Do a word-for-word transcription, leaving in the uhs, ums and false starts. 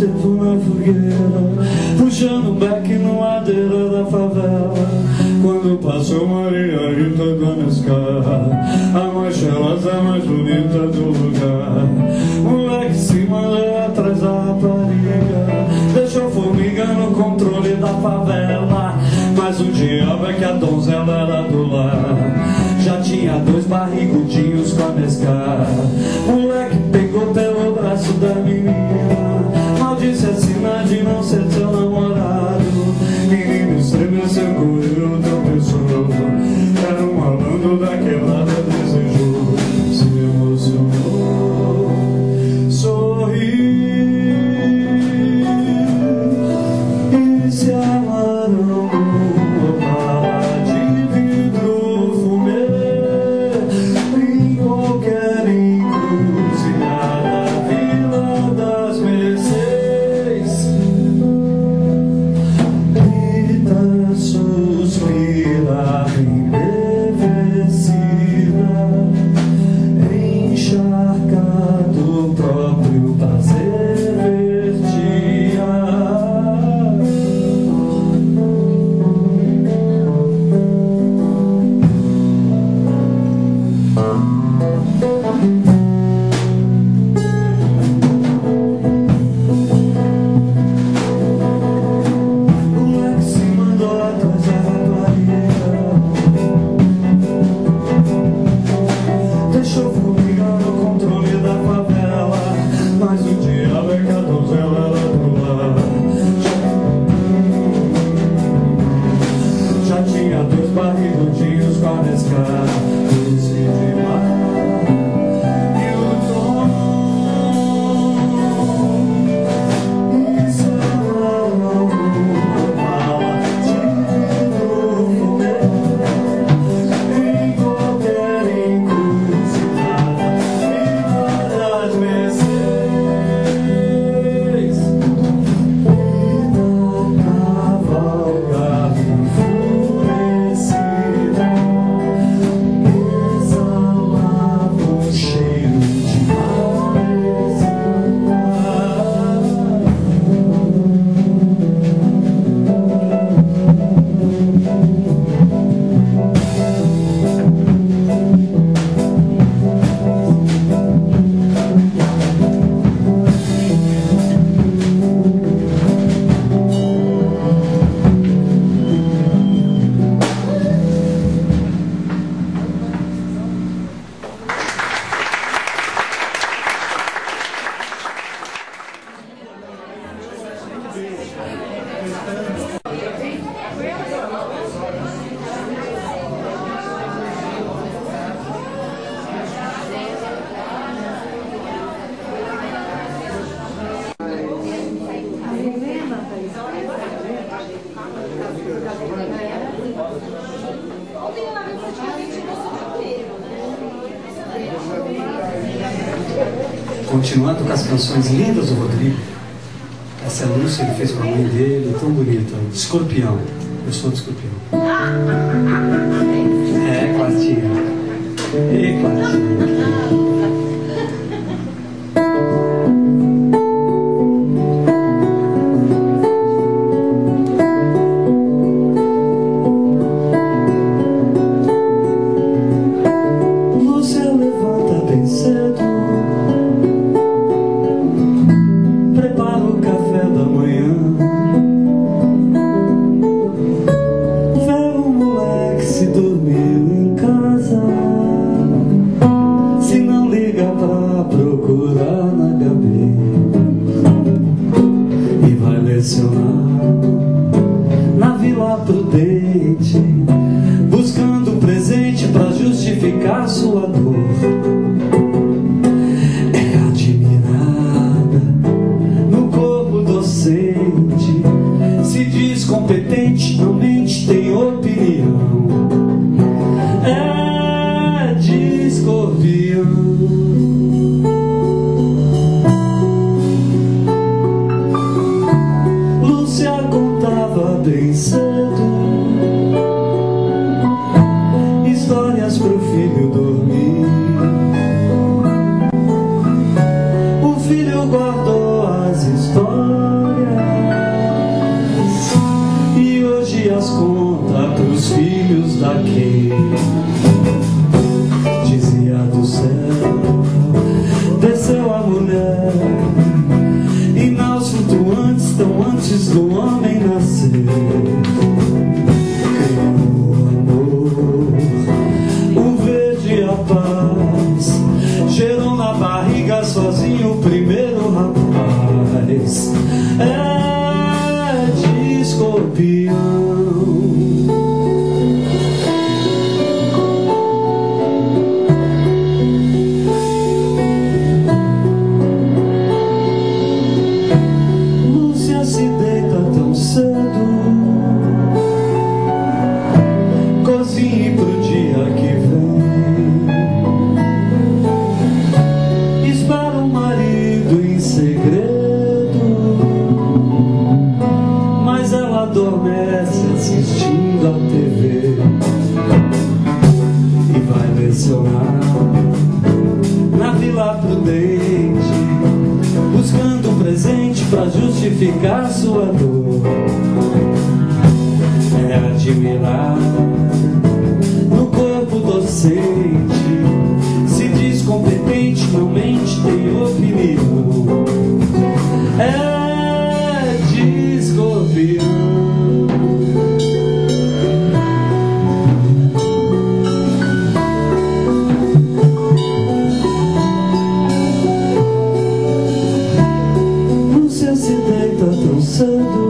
tempo na fogueira, puxando um beck no madeira da favela. Quando passou Maria Rita Dona Scar, a mais cheirosa, a mais bonita do lugar. Moleque se mandou atrás da rapariga, deixou formiga no controle da favela. Mas o diabo é que a donzela era do lar, já tinha dois barrigudinhos com a Nescar. Moleque pegou pelo braço da menina, maldisse a sina de não ser seu namorado. Menino estremeceu, correu, tropeçou, era um malandro da quebrada, desejou, se emocionou, sorriu e se amaram. Continuando com as canções lindas do Rodrigo, essa Lúcia ele fez com a mãe dele, tão bonita, Escorpião. Eu sou de Escorpião. É, Quartinha. Ei, Quartinha. Na Vila Prudente, buscando um presente pra justificar sua dor. É admirada no corpo docente, se diz competente, não mente, tem opinião. É de Escorpião. Bem cedo, histórias pro filho dormir. O filho guardou as histórias filhos daqui. Dizia do céu, desceu a mulher, e naus flutuantes tão antes do homem nascer. Criou o amor, o verde e a paz, gerou na barriga sozinho o primeiro rapaz. É de escorpião. Lúcia se deita tão cedo, cozinhe pro dia que vem, espera o marido em segredo, mas ela adormece assistindo a T V e vai lecionar na Vila Prudente, buscando um presente pra justificar sua dor. É admirar no corpo docente, se diz competente, não mente, tem opinião. É de escorpião. Lúcia se deita tão cedo,